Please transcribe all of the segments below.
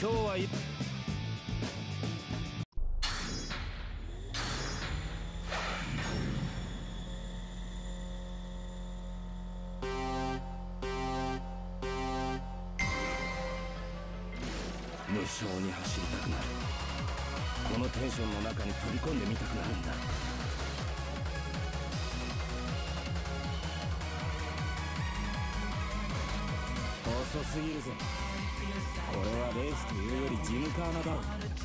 今日はい無性に走りたくなる。このテンションの中に飛び込んでみたくなるんだ。遅すぎるぜ。これはレースというよりジムカーナだろ。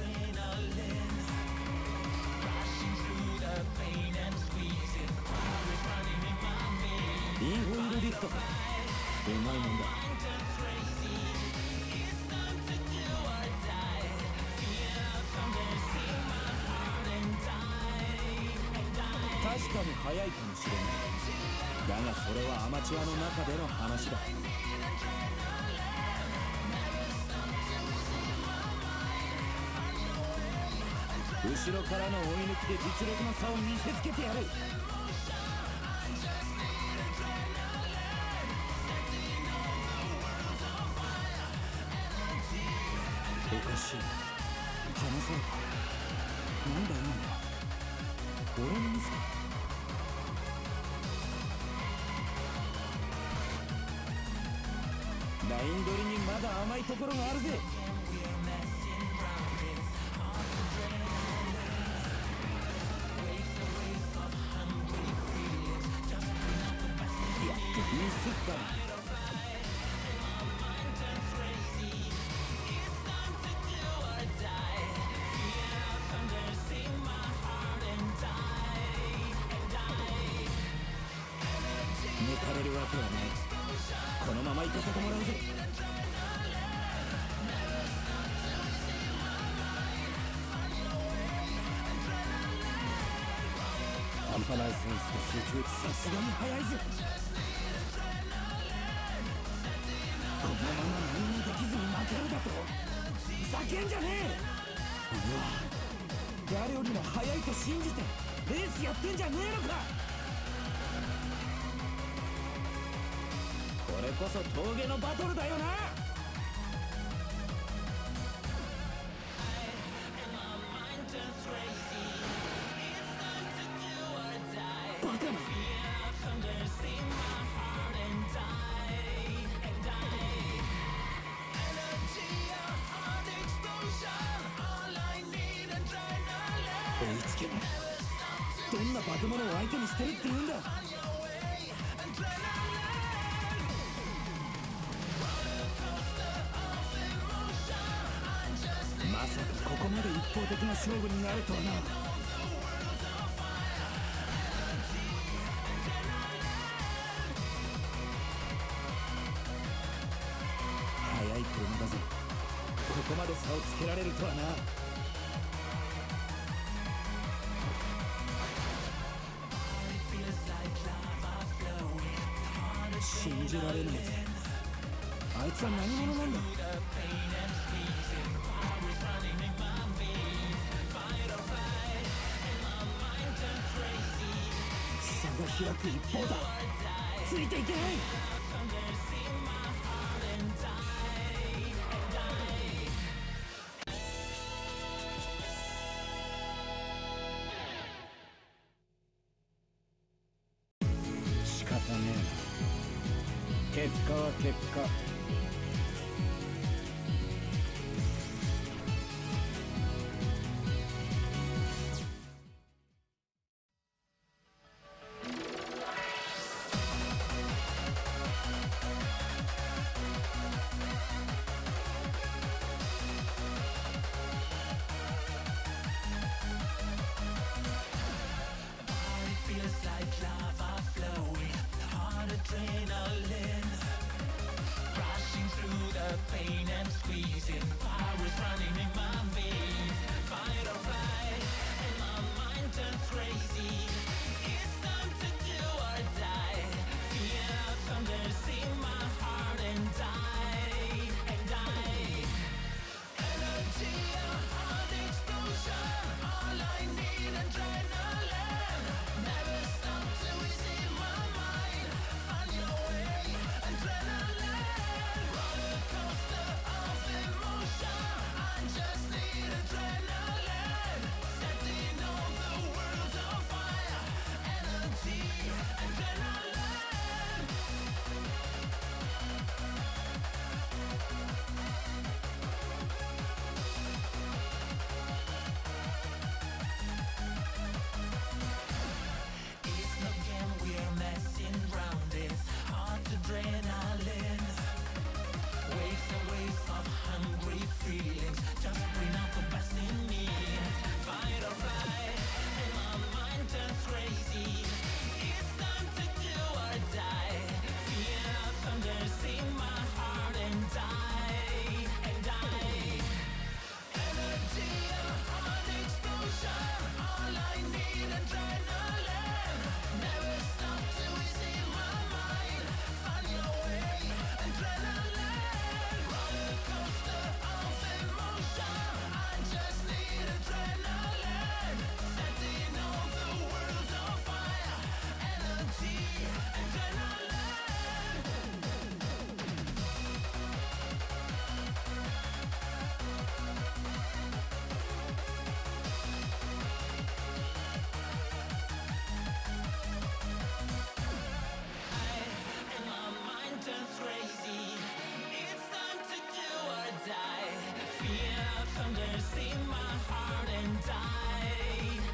インフォイルリフトか。うまいもんだ。確かに速いかもしれない。だがそれはアマチュアの中での話だ。後ろからの追い抜きで実力の差を見せつけてやる。おかしい。離された。なんだ今のは。俺のミスか。ライン取りにまだ甘いところがあるぜ。ミスったな。抜かれるわけはない。このまま行かせてもらうぜ。半端ないセンスと集中、さすがに速いぜ。このまま何もできずに負けるだと。ふざけんじゃねえ。うわ、誰よりも速いと信じてレースやってんじゃねえのか。これこそ峠のバトルだよな。バカな。追いつけない。どんな化け物を相手にしてるって言うんだ。まさかここまで一方的な勝負になるとはな。速い車だぜ。ここまで差をつけられるとはな。信じられないぜ。あいつは何者なんだ。差が開く一方だ。ついていけない。仕方ねえな。結果は結果。 thunder, see my heart and die.